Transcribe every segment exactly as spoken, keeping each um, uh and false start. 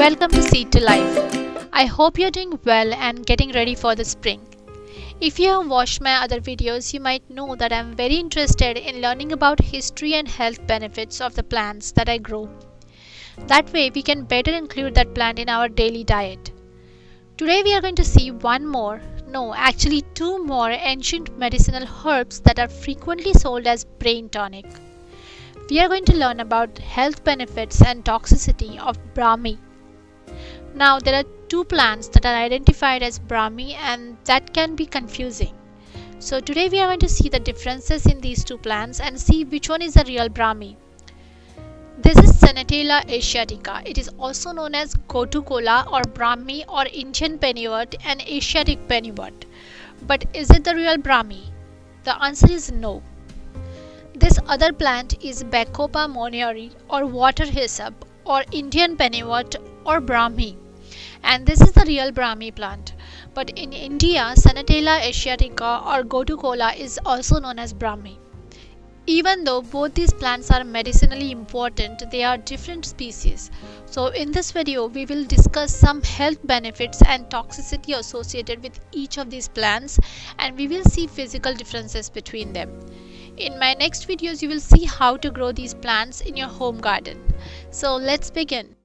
Welcome to Seed to Life. I hope you're doing well and getting ready for the spring. If you have watched my other videos, you might know that I'm very interested in learning about history and health benefits of the plants that I grow. That way we can better include that plant in our daily diet. Today we are going to see one more, no actually two more ancient medicinal herbs that are frequently sold as brain tonic. We are going to learn about health benefits and toxicity of Brahmi. Now there are two plants that are identified as Brahmi and that can be confusing. So today we are going to see the differences in these two plants and see which one is the real Brahmi. This is Centella asiatica. It is also known as Gotu-kola or Brahmi or Indian pennywort and Asiatic pennywort. But is it the real Brahmi? The answer is no. This other plant is Bacopa monnieri or water hyssop or Indian pennywort or Brahmi. And this is the real Brahmi plant. But in India, Centella asiatica or Gotu-kola is also known as Brahmi. Even though both these plants are medicinally important, they are different species. So in this video, we will discuss some health benefits and toxicity associated with each of these plants, and we will see physical differences between them. In my next videos, you will see how to grow these plants in your home garden. So let's begin.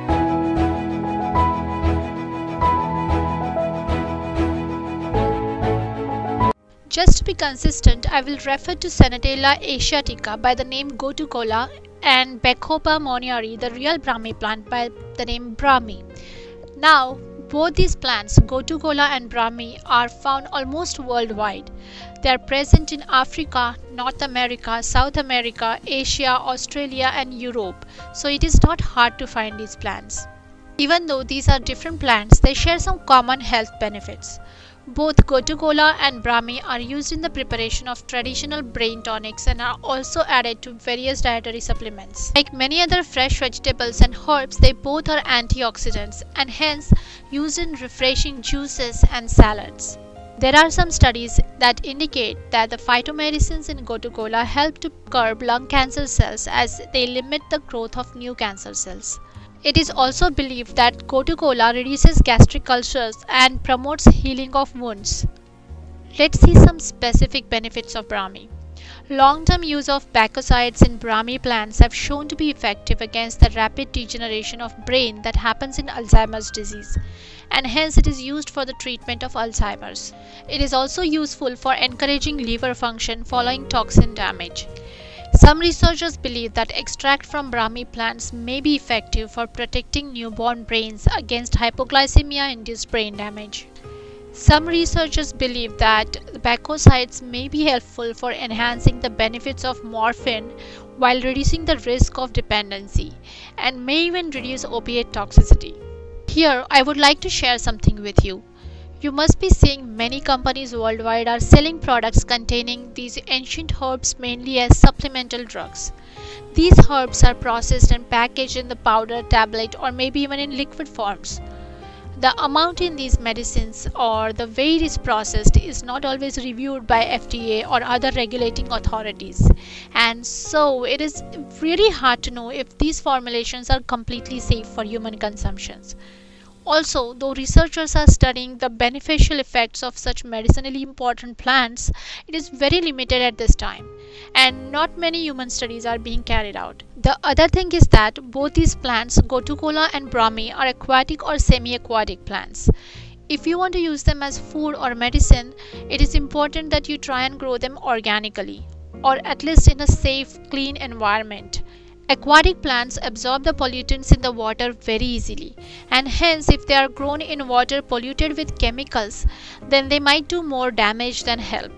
Just to be consistent, I will refer to Centella asiatica by the name Gotu-kola and Bacopa monnieri, the real Brahmi plant, by the name Brahmi. Now, both these plants, Gotu-kola and Brahmi, are found almost worldwide. They are present in Africa, North America, South America, Asia, Australia and Europe. So it is not hard to find these plants. Even though these are different plants, they share some common health benefits. Both Gotu-kola and Brahmi are used in the preparation of traditional brain tonics and are also added to various dietary supplements. Like many other fresh vegetables and herbs, they both are antioxidants and hence used in refreshing juices and salads. There are some studies that indicate that the phytomedicines in Gotu-kola help to curb lung cancer cells as they limit the growth of new cancer cells. It is also believed that Gotu-kola reduces gastric ulcers and promotes healing of wounds. Let's see some specific benefits of Brahmi. Long-term use of bacosides in Brahmi plants have shown to be effective against the rapid degeneration of brain that happens in Alzheimer's disease, and hence it is used for the treatment of Alzheimer's. It is also useful for encouraging liver function following toxin damage. Some researchers believe that extract from Brahmi plants may be effective for protecting newborn brains against hypoglycemia-induced brain damage. Some researchers believe that bacosides may be helpful for enhancing the benefits of morphine while reducing the risk of dependency, and may even reduce opiate toxicity. Here, I would like to share something with you. You must be seeing many companies worldwide are selling products containing these ancient herbs mainly as supplemental drugs. These herbs are processed and packaged in the powder, tablet or maybe even in liquid forms. The amount in these medicines or the way it is processed is not always reviewed by F D A or other regulating authorities, and so it is really hard to know if these formulations are completely safe for human consumptions. Also, though researchers are studying the beneficial effects of such medicinally important plants, it is very limited at this time, and not many human studies are being carried out. The other thing is that both these plants, Gotu-kola and Brahmi, are aquatic or semi-aquatic plants. If you want to use them as food or medicine, it is important that you try and grow them organically, or at least in a safe, clean environment. Aquatic plants absorb the pollutants in the water very easily, and hence if they are grown in water polluted with chemicals, then they might do more damage than help.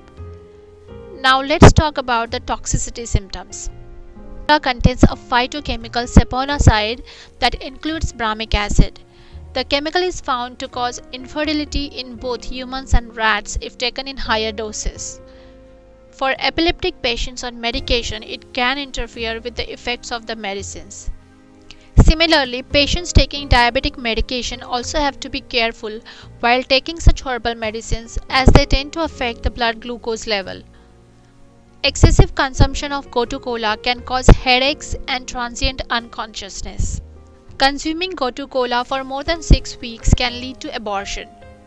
Now let's talk about the toxicity symptoms. It contains a phytochemical saponoside that includes brahmic acid. The chemical is found to cause infertility in both humans and rats if taken in higher doses. For epileptic patients on medication, it can interfere with the effects of the medicines. Similarly, patients taking diabetic medication also have to be careful while taking such herbal medicines as they tend to affect the blood glucose level. Excessive consumption of Gotu-kola can cause headaches and transient unconsciousness. Consuming Gotu Kola for more than six weeks can lead to abortion.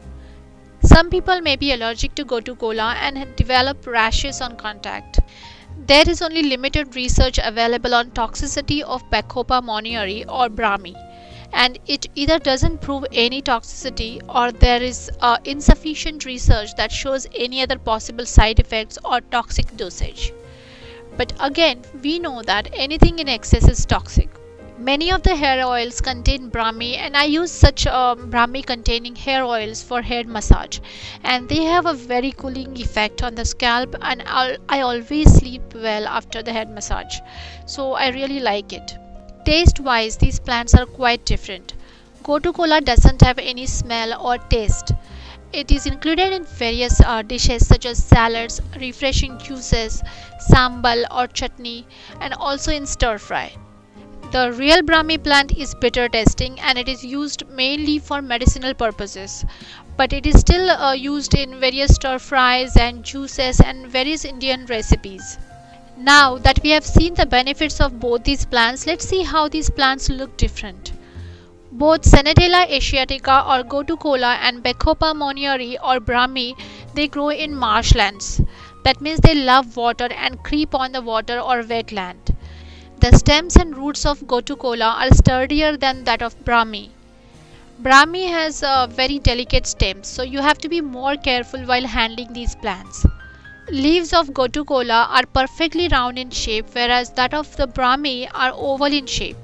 Some people may be allergic to Gotu Kola and develop rashes on contact. There is only limited research available on toxicity of Bacopa monnieri or Brahmi, and it either doesn't prove any toxicity or there is uh, insufficient research that shows any other possible side effects or toxic dosage. But again, we know that anything in excess is toxic. Many of the hair oils contain Brahmi, and I use such um, Brahmi containing hair oils for hair massage, and they have a very cooling effect on the scalp, and I'll, I always sleep well after the head massage, so I really like it. Taste wise, these plants are quite different. Gotu Kola doesn't have any smell or taste. It is included in various uh, dishes such as salads, refreshing juices, sambal or chutney, and also in stir fry. The real Brahmi plant is bitter tasting and it is used mainly for medicinal purposes, but it is still uh, used in various stir fries and juices and various Indian recipes. Now that we have seen the benefits of both these plants, let's see how these plants look different. Both Senatella asiatica or Gotu Kola and Bacopa monnieri or Brahmi, they grow in marshlands. That means they love water and creep on the water or wetland. The stems and roots of Gotu Kola are sturdier than that of Brahmi. Brahmi has uh, very delicate stems, so you have to be more careful while handling these plants. Leaves of Gotu Kola are perfectly round in shape, whereas that of the Brahmi are oval in shape.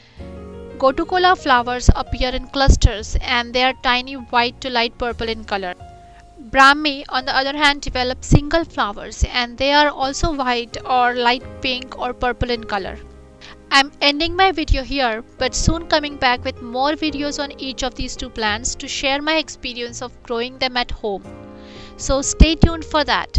Gotu Kola flowers appear in clusters and they are tiny white to light purple in color. Brahmi, on the other hand, develop single flowers and they are also white or light pink or purple in color. I'm ending my video here, but soon coming back with more videos on each of these two plants to share my experience of growing them at home. So stay tuned for that.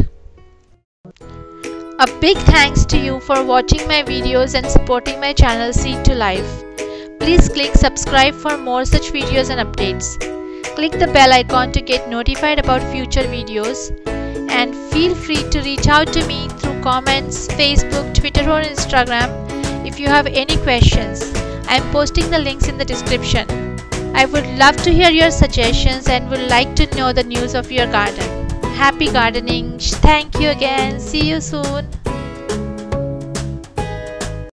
A big thanks to you for watching my videos and supporting my channel Seed to Life. Please click subscribe for more such videos and updates. Click the bell icon to get notified about future videos, and feel free to reach out to me through comments, Facebook, Twitter or Instagram if you have any questions. I am posting the links in the description. I would love to hear your suggestions and would like to know the news of your garden. Happy gardening! Thank you again. See you soon.